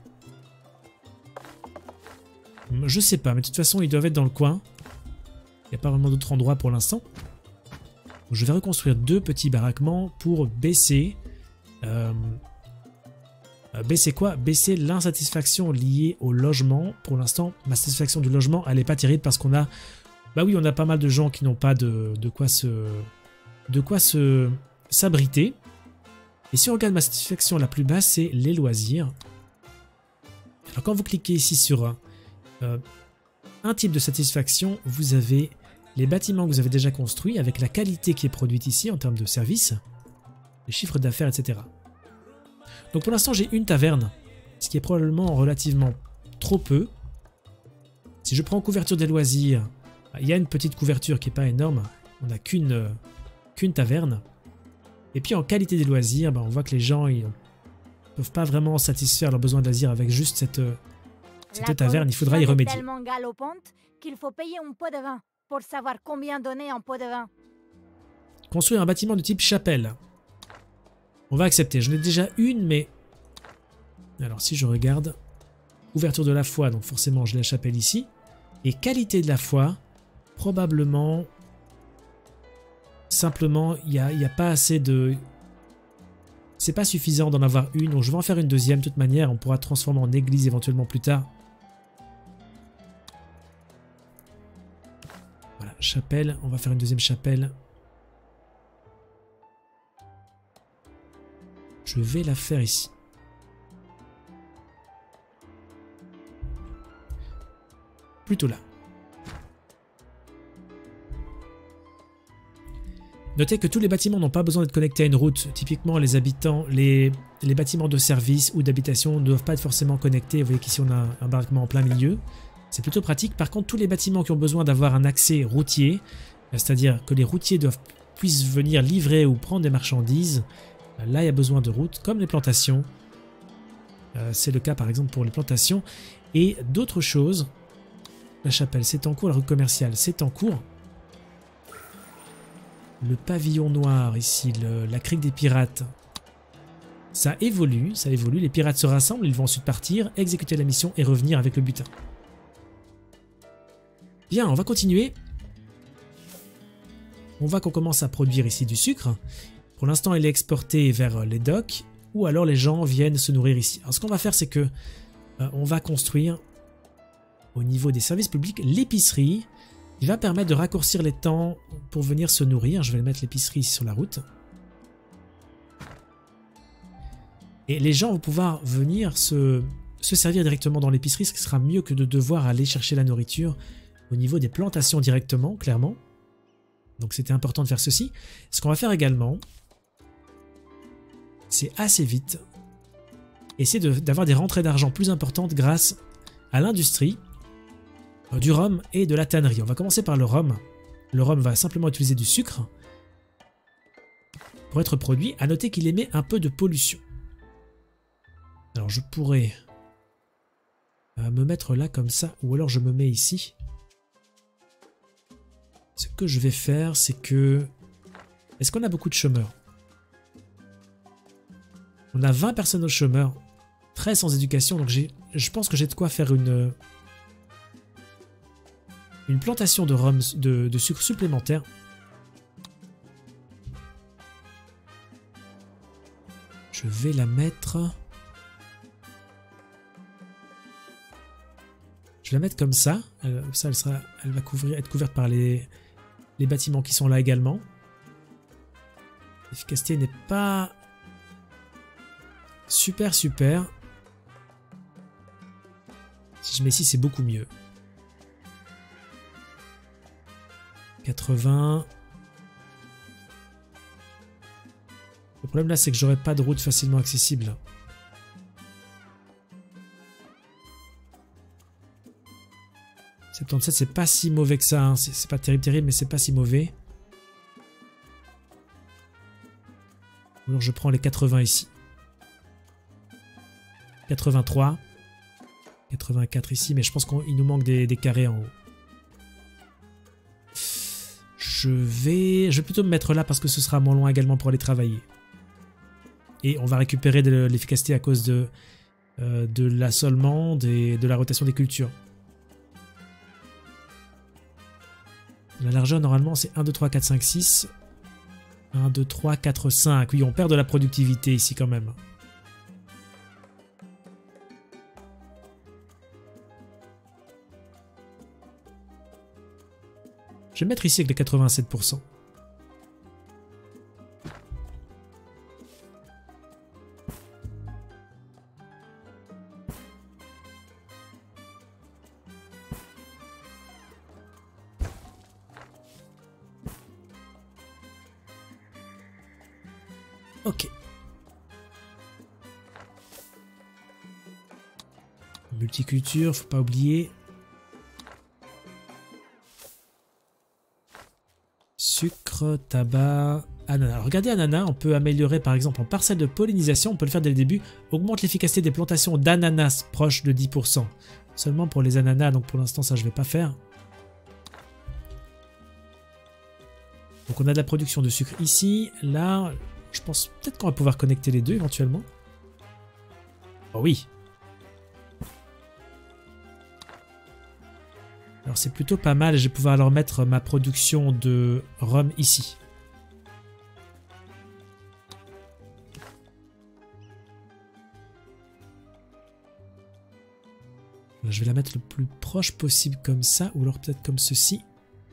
Je sais pas, mais de toute façon, ils doivent être dans le coin. Il n'y a pas vraiment d'autre endroit pour l'instant. Je vais reconstruire deux petits baraquements pour baisser... Euh, baisser quoi? Baisser l'insatisfaction liée au logement. Pour l'instant, ma satisfaction du logement, elle n'est pas terrible parce qu'on a... Bah oui, on a pas mal de gens qui n'ont pas de, de quoi se... De quoi se... s'abriter. Et si on regarde ma satisfaction la plus basse, c'est les loisirs. Alors quand vous cliquez ici sur euh, un type de satisfaction, vous avez les bâtiments que vous avez déjà construits avec la qualité qui est produite ici en termes de services, les chiffres d'affaires, et cetera. Donc pour l'instant j'ai une taverne, ce qui est probablement relativement trop peu. Si je prends couverture des loisirs, il y a une petite couverture qui n'est pas énorme, on n'a qu'une euh, qu'une taverne. Et puis en qualité des loisirs, bah, on voit que les gens ne peuvent pas vraiment satisfaire leurs besoins de loisirs avec juste cette, cette taverne. Il faudra y remédier. Tellement galopante qu'il faut payer un pot de vin pour savoir combien donner un pot de vin. Construire un bâtiment de type chapelle. On va accepter. J'en ai déjà une, mais... Alors si je regarde... Ouverture de la foi, donc forcément j'ai la chapelle ici. Et qualité de la foi, probablement... Simplement, il n'y a, y a pas assez de... C'est pas suffisant d'en avoir une, donc je vais en faire une deuxième de toute manière. On pourra transformer en église éventuellement plus tard. Voilà, chapelle. On va faire une deuxième chapelle. Je vais la faire ici. Plutôt là. Notez que tous les bâtiments n'ont pas besoin d'être connectés à une route. Typiquement, les habitants, les, les bâtiments de service ou d'habitation ne doivent pas être forcément connectés. Vous voyez qu'ici on a un baraquement en plein milieu. C'est plutôt pratique. Par contre, tous les bâtiments qui ont besoin d'avoir un accès routier, c'est-à-dire que les routiers doivent, puissent venir livrer ou prendre des marchandises, là il y a besoin de routes, comme les plantations. Euh, c'est le cas par exemple pour les plantations. Et d'autres choses. La chapelle, c'est en cours. La rue commerciale, c'est en cours. Le pavillon noir ici, le, la crique des pirates, ça évolue, ça évolue. Les pirates se rassemblent, ils vont ensuite partir, exécuter la mission et revenir avec le butin. Bien, on va continuer. On voit qu'on commence à produire ici du sucre. Pour l'instant, il est exporté vers les docks, ou alors les gens viennent se nourrir ici. Alors ce qu'on va faire, c'est que euh, on va construire au niveau des services publics l'épicerie. Il va permettre de raccourcir les temps pour venir se nourrir. Je vais mettre l'épicerie sur la route. Et les gens vont pouvoir venir se, se servir directement dans l'épicerie, ce qui sera mieux que de devoir aller chercher la nourriture au niveau des plantations directement, clairement. Donc c'était important de faire ceci. Ce qu'on va faire également, c'est assez vite essayer d'avoir de, des rentrées d'argent plus importantes grâce à l'industrie du rhum et de la tannerie. On va commencer par le rhum. Le rhum va simplement utiliser du sucre. pour être produit. À noter qu'il émet un peu de pollution. Alors je pourrais euh, me mettre là comme ça, ou alors je me mets ici. Ce que je vais faire, c'est que... Est-ce qu'on a beaucoup de chômeurs? On a vingt personnes au chômeur, treize sans éducation, donc je pense que j'ai de quoi faire une, une plantation de, rhum, de, de sucre supplémentaire. Je vais la mettre... Je vais la mettre comme ça. Elle, ça, elle, sera, elle va couvrir, être couverte par les, les bâtiments qui sont là également. L'efficacité n'est pas super super. Si je mets ici, c'est beaucoup mieux. quatre-vingts. Le problème là, c'est que j'aurai pas de route facilement accessible. soixante-dix-sept, c'est pas si mauvais que ça. Hein. C'est pas terrible, terrible, mais c'est pas si mauvais. Alors je prends les quatre-vingts ici. quatre-vingt-trois. quatre-vingt-quatre ici, mais je pense qu'il nous manque des, des carrés en haut. Je vais, je vais plutôt me mettre là parce que ce sera moins loin également pour aller travailler. Et on va récupérer de l'efficacité à cause de, euh, de l'assolement, de la rotation des cultures. La largeur, normalement, c'est un, deux, trois, quatre, cinq, six. un, deux, trois, quatre, cinq. Oui, on perd de la productivité ici quand même. Je vais mettre ici avec les quatre-vingt-sept pour cent. Ok. Multiculture, faut pas oublier. Sucre, tabac, ananas. Alors, regardez ananas, on peut améliorer par exemple en parcelle de pollinisation, on peut le faire dès le début. Augmente l'efficacité des plantations d'ananas proche de dix pour cent. Seulement pour les ananas, donc pour l'instant ça je vais pas faire. Donc on a de la production de sucre ici, là, je pense peut-être qu'on va pouvoir connecter les deux éventuellement. Oh oui. Alors c'est plutôt pas mal, je vais pouvoir alors mettre ma production de rhum ici. Je vais la mettre le plus proche possible comme ça, ou alors peut-être comme ceci.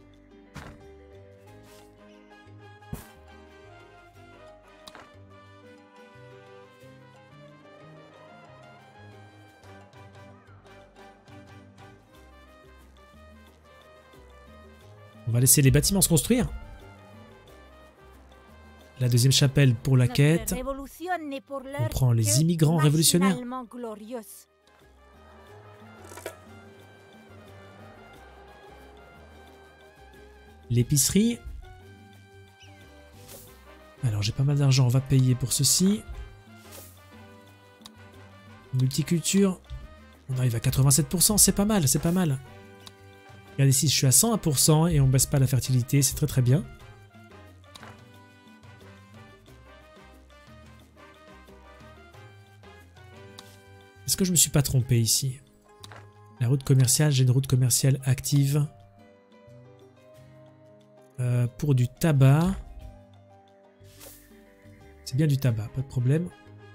On va laisser les bâtiments se construire. La deuxième chapelle pour la quête. On prend les immigrants révolutionnaires. L'épicerie. Alors j'ai pas mal d'argent, on va payer pour ceci. Multiculture. On arrive à quatre-vingt-sept pour cent, c'est pas mal, c'est pas mal. Regardez ici, je suis à cent un pour cent et on baisse pas la fertilité, c'est très très bien. Est-ce que je me suis pas trompé ici? La route commerciale, j'ai une route commerciale active. Euh, pour du tabac. C'est bien du tabac, pas de problème.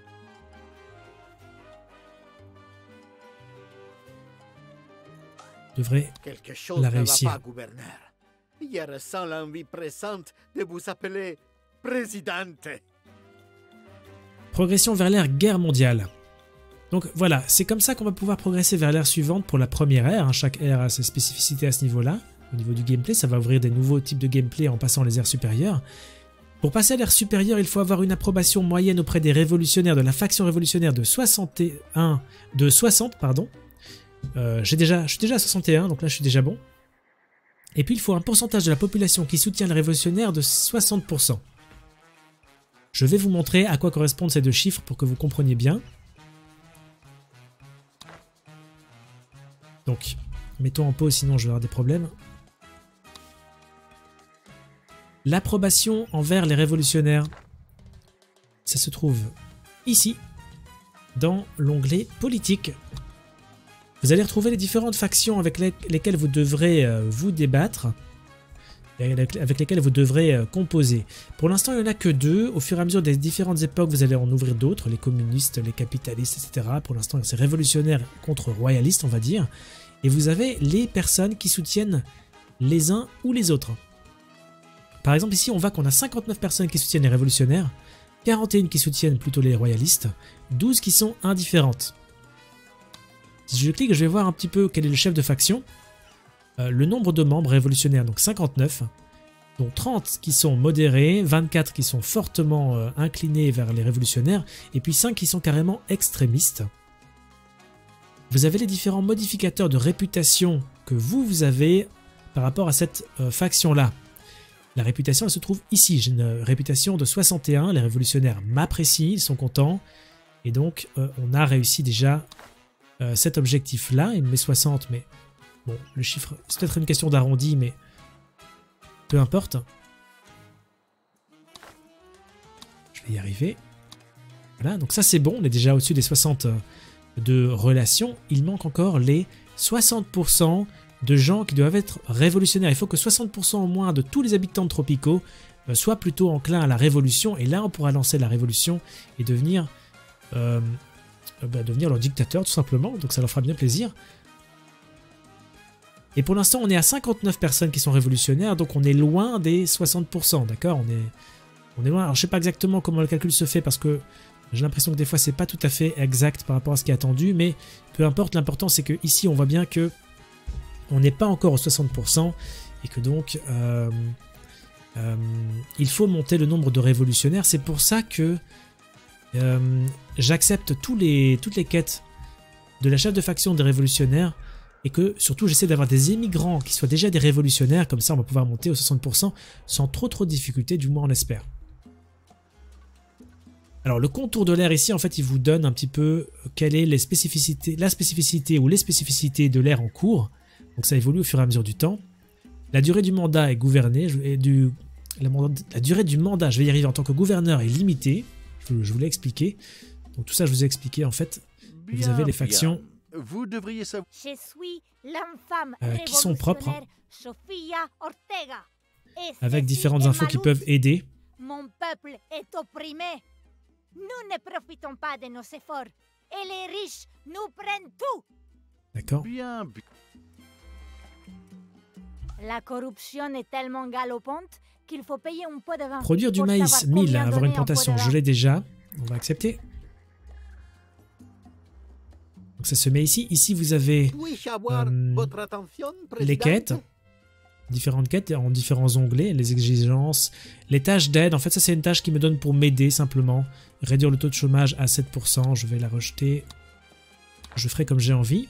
Devrait Quelque chose la ne va réussir. pas, gouverneur. Je ressens l'envie pressante de vous appeler présidente. Progression vers l'ère guerre mondiale. Donc voilà, c'est comme ça qu'on va pouvoir progresser vers l'ère suivante pour la première ère. Hein. Chaque ère a ses spécificités à ce niveau-là. Au niveau du gameplay, ça va ouvrir des nouveaux types de gameplay en passant les ères supérieures. Pour passer à l'ère supérieure, il faut avoir une approbation moyenne auprès des révolutionnaires de la faction révolutionnaire de soixante et un, de soixante, pardon. Euh, j'ai déjà, je suis déjà à soixante et un, donc là je suis déjà bon. Et puis il faut un pourcentage de la population qui soutient les révolutionnaires de soixante pour cent. Je vais vous montrer à quoi correspondent ces deux chiffres pour que vous compreniez bien. Donc, mettons en pause, sinon je vais avoir des problèmes. L'approbation envers les révolutionnaires, ça se trouve ici, dans l'onglet politique. Vous allez retrouver les différentes factions avec les, lesquelles vous devrez euh, vous débattre, avec lesquelles vous devrez euh, composer. Pour l'instant, il n'y en a que deux. Au fur et à mesure des différentes époques, vous allez en ouvrir d'autres, les communistes, les capitalistes, et cetera. Pour l'instant, c'est révolutionnaire contre royaliste, on va dire. Et vous avez les personnes qui soutiennent les uns ou les autres. Par exemple, ici, on voit qu'on a cinquante-neuf personnes qui soutiennent les révolutionnaires, quarante et une qui soutiennent plutôt les royalistes, douze qui sont indifférentes. Si je clique, je vais voir un petit peu quel est le chef de faction. Euh, le nombre de membres révolutionnaires, donc cinquante-neuf, dont trente qui sont modérés, vingt-quatre qui sont fortement euh, inclinés vers les révolutionnaires, et puis cinq qui sont carrément extrémistes. Vous avez les différents modificateurs de réputation que vous, vous avez par rapport à cette euh, faction-là. La réputation, elle se trouve ici. J'ai une réputation de soixante et un. Les révolutionnaires m'apprécient, ils sont contents. Et donc, euh, on a réussi déjà euh, cet objectif-là. Il me met soixante, mais bon, le chiffre, c'est peut-être une question d'arrondi, mais peu importe. Je vais y arriver. Voilà, donc ça c'est bon. On est déjà au-dessus des soixante de relations. Il manque encore les soixante pour cent de gens qui doivent être révolutionnaires. Il faut que soixante pour cent au moins de tous les habitants de Tropico euh, soient plutôt enclins à la révolution. Et là, on pourra lancer la révolution et devenir, euh, euh, bah, devenir leur dictateur, tout simplement. Donc ça leur fera bien plaisir. Et pour l'instant, on est à cinquante-neuf personnes qui sont révolutionnaires. Donc on est loin des soixante pour cent, d'accord, on est, on est loin. Alors je ne sais pas exactement comment le calcul se fait parce que j'ai l'impression que des fois, c'est pas tout à fait exact par rapport à ce qui est attendu. Mais peu importe, l'important, c'est que ici, on voit bien que on n'est pas encore aux soixante pour cent et que donc euh, euh, il faut monter le nombre de révolutionnaires. C'est pour ça que euh, j'accepte tous les, toutes les quêtes de la chef de faction des révolutionnaires et que surtout j'essaie d'avoir des émigrants qui soient déjà des révolutionnaires. Comme ça on va pouvoir monter aux soixante pour cent sans trop trop de difficultés, du moins on espère. Alors le contour de l'air ici, en fait, il vous donne un petit peu quelle est les spécificités, la spécificité ou les spécificités de l'air en cours. Donc ça évolue au fur et à mesure du temps. La durée du mandat est gouvernée. Et du, la, la durée du mandat, je vais y arriver en tant que gouverneur, est limitée. Je, je vous l'ai expliqué. Donc tout ça, je vous ai expliqué en fait. Bien, vous avez les factions vous devriez savoir. Je suis l'infâme euh, qui sont propres. Hein, Sofia Ortega. avec différentes infos qui peuvent aider. Mon peuple est opprimé. Nous ne profitons pas de nos efforts. Et les riches nous prennent tout. D'accord. Bien, bien. La corruption est tellement galopante qu'il faut payer un pot de vin. Produire du maïs, mille, avoir une plantation, je l'ai déjà. On va accepter. Donc ça se met ici. Ici, vous avez euh, les quêtes. Différentes quêtes en différents onglets. Les exigences, les tâches d'aide. En fait, ça, c'est une tâche qui me donne pour m'aider simplement. Réduire le taux de chômage à sept pour cent. Je vais la rejeter. Je ferai comme j'ai envie.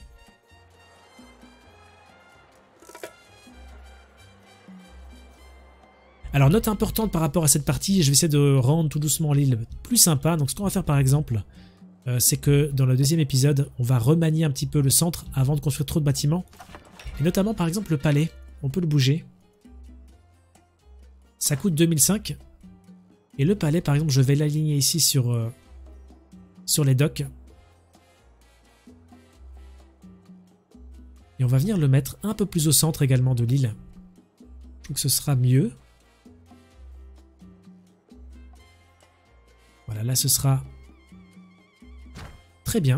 Alors, note importante par rapport à cette partie, je vais essayer de rendre tout doucement l'île plus sympa. Donc, ce qu'on va faire par exemple, euh, c'est que dans le deuxième épisode, on va remanier un petit peu le centre avant de construire trop de bâtiments. Et notamment, par exemple, le palais. On peut le bouger. Ça coûte deux mille cinq. Et le palais, par exemple, je vais l'aligner ici sur, euh, sur les docks. Et on va venir le mettre un peu plus au centre également de l'île. Je trouve que ce sera mieux. Voilà, là ce sera très bien.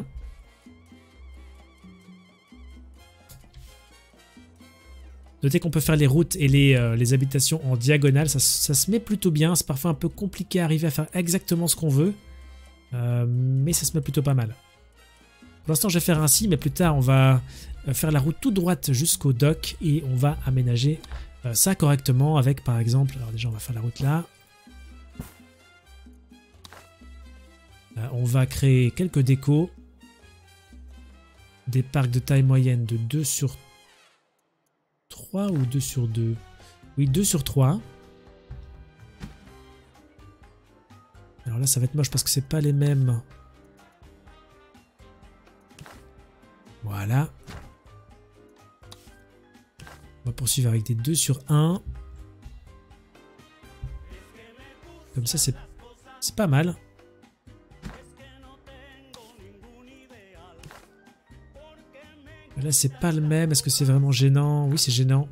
Notez qu'on peut faire les routes et les, euh, les habitations en diagonale, ça, ça se met plutôt bien. C'est parfois un peu compliqué à arriver à faire exactement ce qu'on veut, euh, mais ça se met plutôt pas mal. Pour l'instant, je vais faire ainsi, mais plus tard, on va faire la route toute droite jusqu'au dock et on va aménager euh, ça correctement avec, par exemple, alors déjà, on va faire la route là. Là, on va créer quelques décos, des parcs de taille moyenne de deux sur trois ou deux sur deux. Oui, deux sur trois. Alors là, ça va être moche parce que c'est pas les mêmes. Voilà. On va poursuivre avec des deux sur un. Comme ça, c'est c'est pas mal. Là, c'est pas le même. Est-ce que c'est vraiment gênant? Oui, c'est gênant.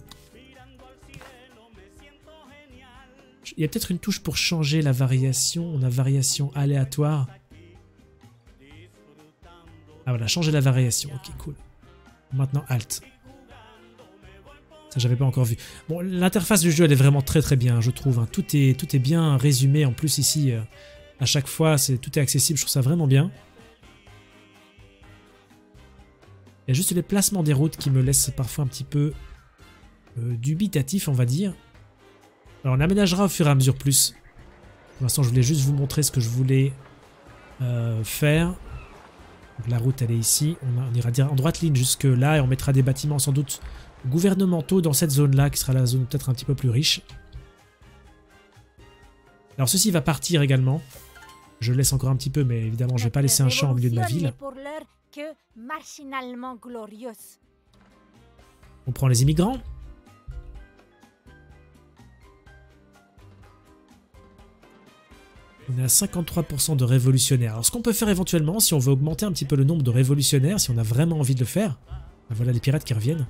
Il y a peut-être une touche pour changer la variation. On a variation aléatoire. Ah voilà, changer la variation. Ok, cool. Maintenant, Alt. Ça, j'avais pas encore vu. Bon, l'interface du jeu, elle est vraiment très très bien, je trouve. Hein. Tout est, tout est bien résumé. En plus, ici, euh, à chaque fois, c'est, tout est accessible. Je trouve ça vraiment bien. Il y a juste les placements des routes qui me laissent parfois un petit peu euh, dubitatif, on va dire. Alors, on aménagera au fur et à mesure plus. Pour l'instant, je voulais juste vous montrer ce que je voulais euh, faire. Donc, la route, elle est ici. On, a, on ira dire en droite ligne jusque là et on mettra des bâtiments sans doute gouvernementaux dans cette zone-là, qui sera la zone peut-être un petit peu plus riche. Alors, ceci va partir également. Je le laisse encore un petit peu, mais évidemment, je ne vais pas laisser un champ au milieu de ma ville. Que machinalement glorieuse. On prend les immigrants. On est à cinquante-trois pour cent de révolutionnaires. Alors ce qu'on peut faire éventuellement, si on veut augmenter un petit peu le nombre de révolutionnaires, si on a vraiment envie de le faire, ben voilà les pirates qui reviennent.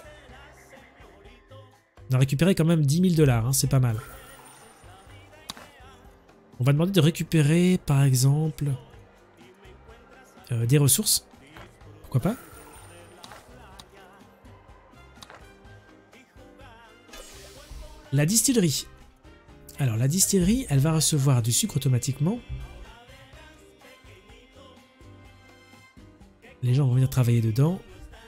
On a récupéré quand même dix mille dollars, hein, c'est pas mal. On va demander de récupérer par exemple euh, des ressources. Pourquoi pas? La distillerie. Alors la distillerie, elle va recevoir du sucre automatiquement. Les gens vont venir travailler dedans.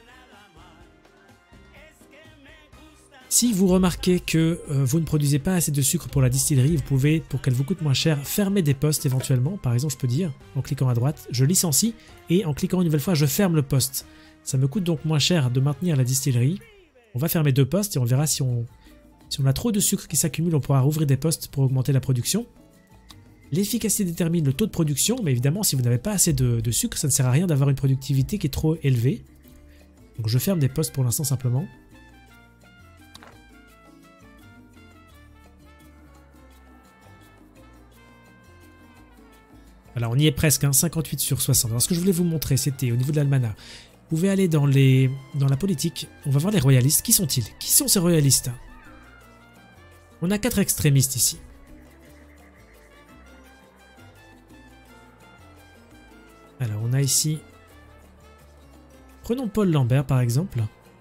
Si vous remarquez que euh, vous ne produisez pas assez de sucre pour la distillerie, vous pouvez, pour qu'elle vous coûte moins cher, fermer des postes éventuellement. Par exemple, je peux dire, en cliquant à droite, je licencie, et en cliquant une nouvelle fois, je ferme le poste. Ça me coûte donc moins cher de maintenir la distillerie. On va fermer deux postes et on verra si on, si on a trop de sucre qui s'accumule, on pourra rouvrir des postes pour augmenter la production. L'efficacité détermine le taux de production, mais évidemment, si vous n'avez pas assez de, de sucre, ça ne sert à rien d'avoir une productivité qui est trop élevée. Donc je ferme des postes pour l'instant simplement. Voilà, on y est presque, hein, cinquante-huit sur soixante. Alors ce que je voulais vous montrer, c'était au niveau de l'almanach. Vous pouvez aller dans, les, dans la politique, on va voir les royalistes. Qui sont-ils? Qui sont ces royalistes? On a quatre extrémistes ici. Alors on a ici... Prenons Paul Lambert par exemple.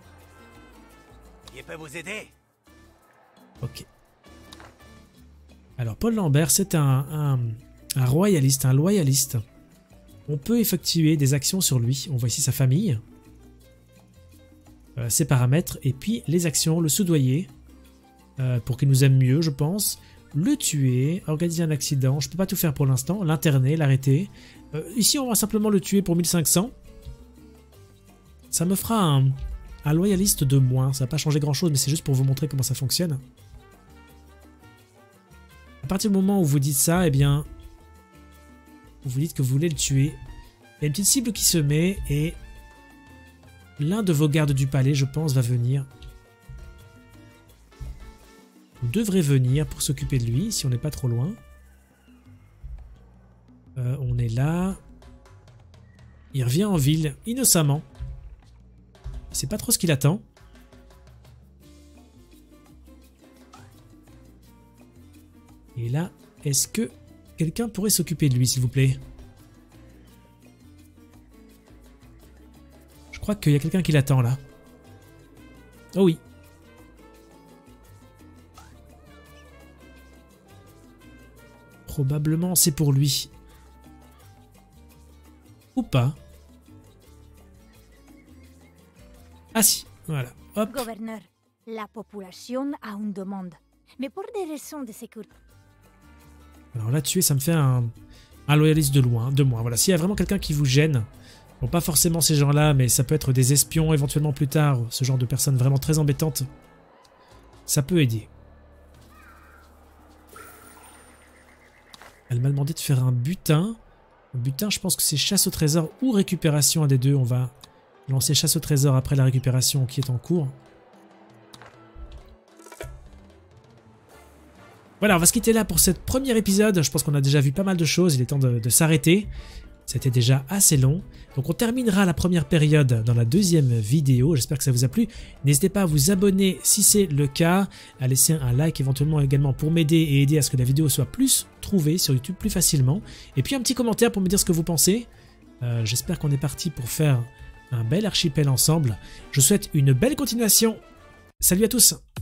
Il peut vous aider. Ok. Alors Paul Lambert, c'est un... un Un royaliste, un loyaliste. On peut effectuer des actions sur lui. On voit ici sa famille. Euh, ses paramètres. Et puis les actions, le soudoyer. Euh, pour qu'il nous aime mieux, je pense. Le tuer, organiser un accident. Je ne peux pas tout faire pour l'instant. L'interner, l'arrêter. Euh, ici, on va simplement le tuer pour mille cinq cents. Ça me fera un, un loyaliste de moins. Ça va pas changer grand-chose, mais c'est juste pour vous montrer comment ça fonctionne. À partir du moment où vous dites ça, eh bien... vous dites que vous voulez le tuer. Il y a une petite cible qui se met et l'un de vos gardes du palais, je pense, va venir. Vous devrez venir pour s'occuper de lui, si on n'est pas trop loin. Euh, on est là. Il revient en ville, innocemment. Il sait pas trop ce qu'il attend. Et là, est-ce que... quelqu'un pourrait s'occuper de lui, s'il vous plaît? Je crois qu'il y a quelqu'un qui l'attend, là. Oh oui. Probablement, c'est pour lui. Ou pas. Ah si, voilà. Hop. Gouverneur, la population a une demande, mais pour des raisons de sécurité. Alors là, tuer, ça me fait un, un loyaliste de loin, de moins. Voilà, s'il y a vraiment quelqu'un qui vous gêne, bon, pas forcément ces gens-là, mais ça peut être des espions éventuellement plus tard, ce genre de personnes vraiment très embêtantes, ça peut aider. Elle m'a demandé de faire un butin. Le butin, je pense que c'est chasse au trésor ou récupération, un des deux. On va lancer chasse au trésor après la récupération qui est en cours. Voilà, on va se quitter là pour ce premier épisode. Je pense qu'on a déjà vu pas mal de choses. Il est temps de, de s'arrêter. C'était déjà assez long. Donc on terminera la première période dans la deuxième vidéo. J'espère que ça vous a plu. N'hésitez pas à vous abonner si c'est le cas. À laisser un like éventuellement également pour m'aider et aider à ce que la vidéo soit plus trouvée sur YouTube plus facilement. Et puis un petit commentaire pour me dire ce que vous pensez. Euh, J'espère qu'on est parti pour faire un bel archipel ensemble. Je vous souhaite une belle continuation. Salut à tous!